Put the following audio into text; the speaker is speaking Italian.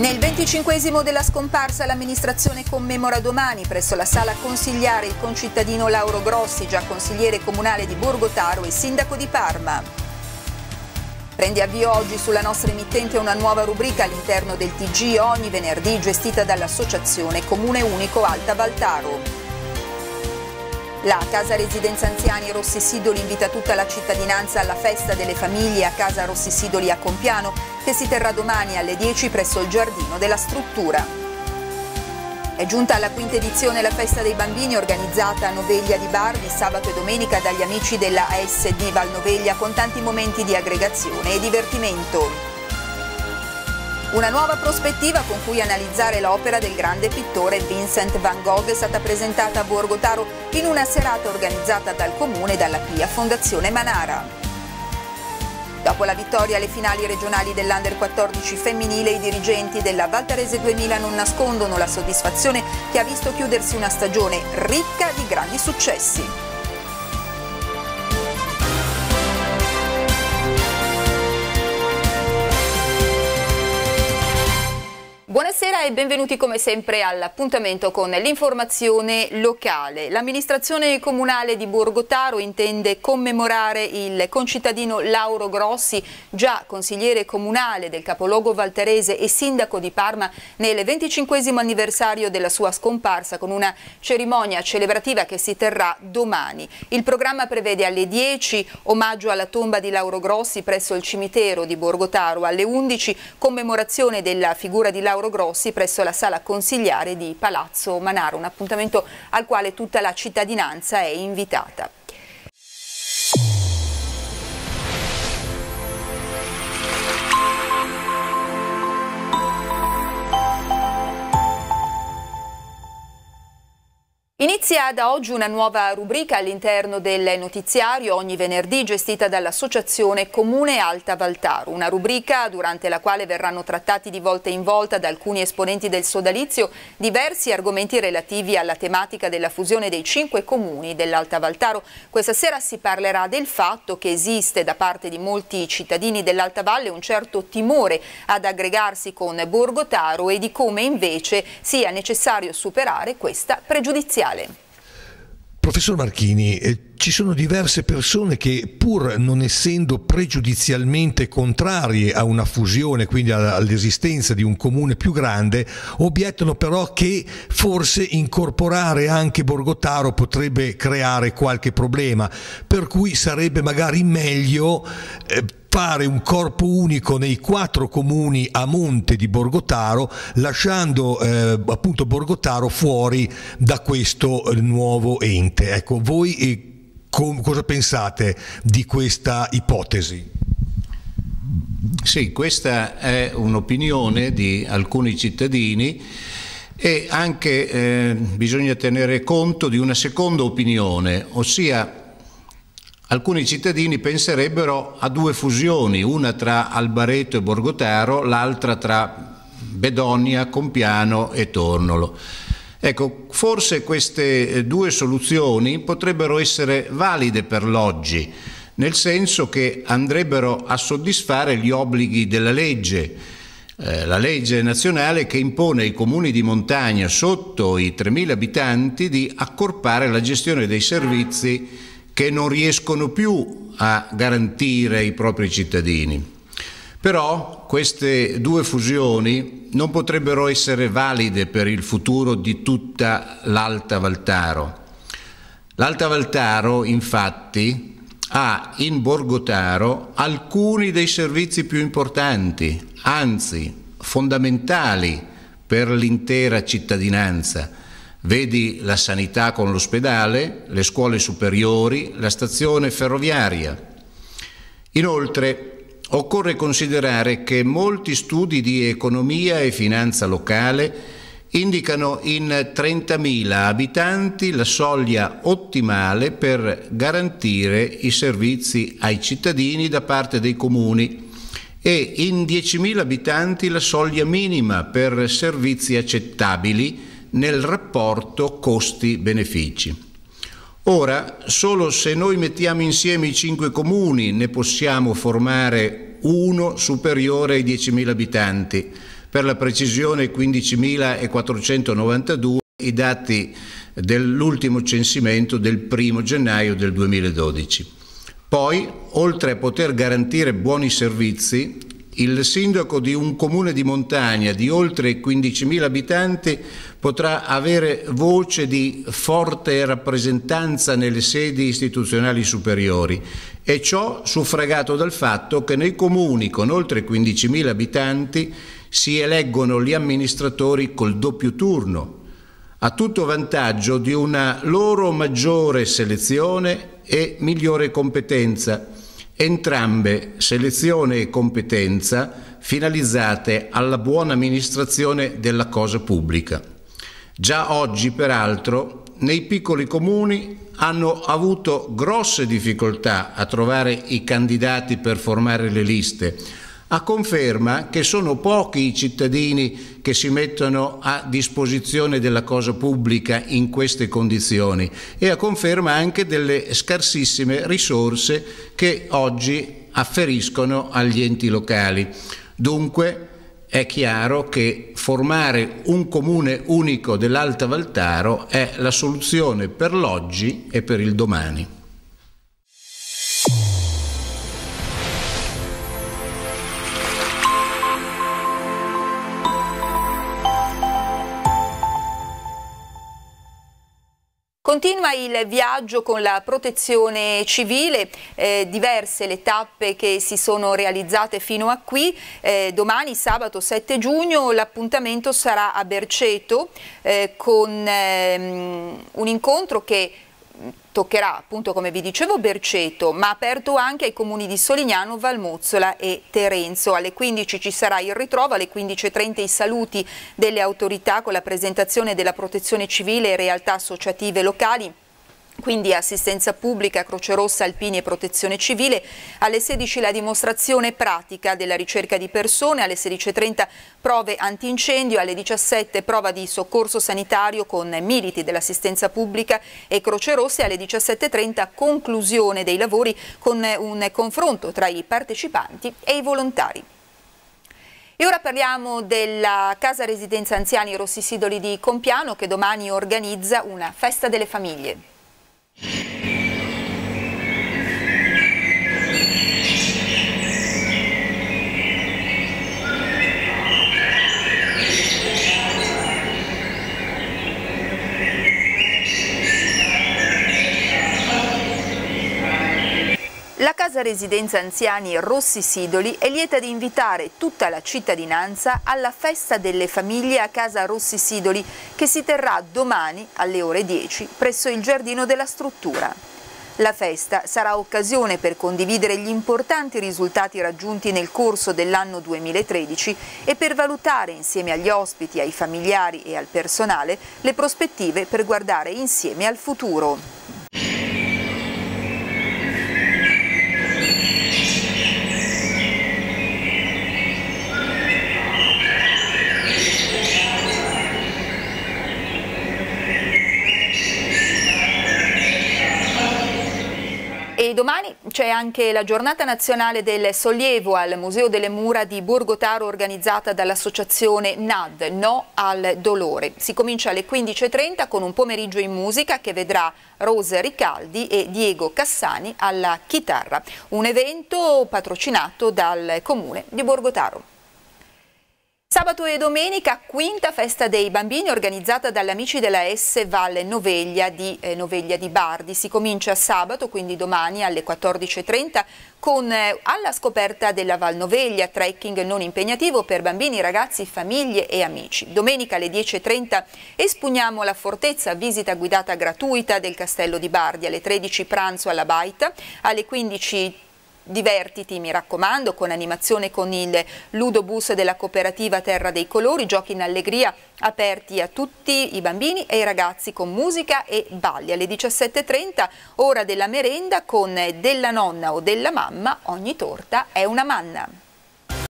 Nel 25esimo della scomparsa l'amministrazione commemora domani presso la sala consigliare il concittadino Lauro Grossi, già consigliere comunale di Borgotaro e sindaco di Parma. Prende avvio oggi sulla nostra emittente una nuova rubrica all'interno del TG ogni venerdì, gestita dall'associazione Comune Unico Alta Valtaro. La Casa Residenza Anziani Rossi Sidoli invita tutta la cittadinanza alla festa delle famiglie a Casa Rossi Sidoli a Compiano, che si terrà domani alle 10 presso il giardino della struttura. È giunta alla quinta edizione la festa dei bambini organizzata a Noveglia di Bardi sabato e domenica dagli amici della ASD Val Noveglia, con tanti momenti di aggregazione e divertimento. Una nuova prospettiva con cui analizzare l'opera del grande pittore Vincent van Gogh è stata presentata a Borgotaro in una serata organizzata dal Comune e dalla PIA Fondazione Manara. Dopo la vittoria alle finali regionali dell'Under 14 femminile, i dirigenti della Valtarese 2000 non nascondono la soddisfazione che ha visto chiudersi una stagione ricca di grandi successi. Buonasera e benvenuti come sempre all'appuntamento con l'informazione locale. L'amministrazione comunale di Borgotaro intende commemorare il concittadino Lauro Grossi, già consigliere comunale del capoluogo valtarese e sindaco di Parma, nel 25esimo anniversario della sua scomparsa, con una cerimonia celebrativa che si terrà domani. Il programma prevede alle 10 omaggio alla tomba di Lauro Grossi presso il cimitero di Borgotaro, alle 11 commemorazione della figura di Lauro Grossi presso la sala consigliare di Palazzo Manara, un appuntamento al quale tutta la cittadinanza è invitata. Inizia da oggi una nuova rubrica all'interno del notiziario ogni venerdì, gestita dall'associazione Comune Alta Valtaro, una rubrica durante la quale verranno trattati di volta in volta da alcuni esponenti del sodalizio diversi argomenti relativi alla tematica della fusione dei 5 comuni dell'Alta Valtaro. Questa sera si parlerà del fatto che esiste da parte di molti cittadini dell'Alta Valle un certo timore ad aggregarsi con Borgotaro e di come invece sia necessario superare questa pregiudiziale. Professor Marchini, ci sono diverse persone che, pur non essendo pregiudizialmente contrarie a una fusione, quindi all'esistenza di un comune più grande, obiettano però che forse incorporare anche Borgotaro potrebbe creare qualche problema, per cui sarebbe magari meglio fare un corpo unico nei 4 comuni a monte di Borgotaro, lasciando appunto Borgotaro fuori da questo nuovo ente. Ecco, voi cosa pensate di questa ipotesi? Sì, questa è un'opinione di alcuni cittadini e anche bisogna tenere conto di una seconda opinione, ossia alcuni cittadini penserebbero a 2 fusioni, una tra Albareto e Borgotaro, l'altra tra Bedonia, Compiano e Tornolo. Ecco, forse queste 2 soluzioni potrebbero essere valide per l'oggi, nel senso che andrebbero a soddisfare gli obblighi della legge, la legge nazionale che impone ai comuni di montagna sotto i 3.000 abitanti di accorpare la gestione dei servizi che non riescono più a garantire ai propri cittadini. Però queste 2 fusioni non potrebbero essere valide per il futuro di tutta l'Alta Valtaro. L'Alta Valtaro, infatti, ha in Borgotaro alcuni dei servizi più importanti, anzi fondamentali per l'intera cittadinanza. Vedi la sanità con l'ospedale, le scuole superiori, la stazione ferroviaria. Inoltre, occorre considerare che molti studi di economia e finanza locale indicano in 30.000 abitanti la soglia ottimale per garantire i servizi ai cittadini da parte dei comuni e in 10.000 abitanti la soglia minima per servizi accettabili nel rapporto costi-benefici. Ora, solo se noi mettiamo insieme i 5 comuni ne possiamo formare uno superiore ai 10.000 abitanti, per la precisione 15.492, i dati dell'ultimo censimento del 1° gennaio del 2012. Poi, oltre a poter garantire buoni servizi, il sindaco di un comune di montagna di oltre 15.000 abitanti potrà avere voce di forte rappresentanza nelle sedi istituzionali superiori, e ciò suffragato dal fatto che nei comuni con oltre 15.000 abitanti si eleggono gli amministratori col doppio turno, a tutto vantaggio di una loro maggiore selezione e migliore competenza, entrambe selezione e competenza finalizzate alla buona amministrazione della cosa pubblica. Già oggi, peraltro, nei piccoli comuni hanno avuto grosse difficoltà a trovare i candidati per formare le liste, a conferma che sono pochi i cittadini che si mettono a disposizione della cosa pubblica in queste condizioni, e a conferma anche delle scarsissime risorse che oggi afferiscono agli enti locali. Dunque è chiaro che formare un comune unico dell'Alta Valtaro è la soluzione per l'oggi e per il domani. Continua il viaggio con la protezione civile, diverse le tappe che si sono realizzate fino a qui. Domani, sabato 7 giugno, l'appuntamento sarà a Berceto con un incontro che toccherà, appunto, come vi dicevo, Berceto, ma aperto anche ai comuni di Solignano, Valmozzola e Terenzo. Alle 15 ci sarà il ritrovo, alle 15:30 i saluti delle autorità con la presentazione della protezione civile e realtà associative locali, quindi assistenza pubblica, Croce Rossa, Alpini e Protezione Civile. Alle 16 la dimostrazione pratica della ricerca di persone, alle 16:30 prove antincendio, alle 17 prova di soccorso sanitario con militi dell'assistenza pubblica e Croce Rossa, e alle 17:30 conclusione dei lavori con un confronto tra i partecipanti e i volontari. E ora parliamo della Casa Residenza Anziani Rossi Sidoli di Compiano, che domani organizza una festa delle famiglie. La Casa Residenza Anziani Rossi Sidoli è lieta di invitare tutta la cittadinanza alla Festa delle Famiglie a Casa Rossi Sidoli, che si terrà domani alle ore 10 presso il giardino della struttura. La festa sarà occasione per condividere gli importanti risultati raggiunti nel corso dell'anno 2013 e per valutare insieme agli ospiti, ai familiari e al personale le prospettive per guardare insieme al futuro. E domani c'è anche la giornata nazionale del sollievo al Museo delle Mura di Borgotaro, organizzata dall'associazione NAD, No al Dolore. Si comincia alle 15:30 con un pomeriggio in musica che vedrà Rose Ricaldi e Diego Cassani alla chitarra, un evento patrocinato dal Comune di Borgotaro. Sabato e domenica, quinta festa dei bambini organizzata dagli amici della S Val Noveglia di Bardi. Si comincia sabato, quindi domani alle 14:30 con alla scoperta della Val Noveglia, trekking non impegnativo per bambini, ragazzi, famiglie e amici. Domenica alle 10:30 espugniamo la fortezza, visita guidata gratuita del castello di Bardi, alle 13 pranzo alla Baita, alle 15 divertiti, mi raccomando, con animazione con il ludobus della cooperativa Terra dei Colori, giochi in allegria aperti a tutti i bambini e i ragazzi con musica e balli. Alle 17:30 ora della merenda con della nonna o della mamma, ogni torta è una manna.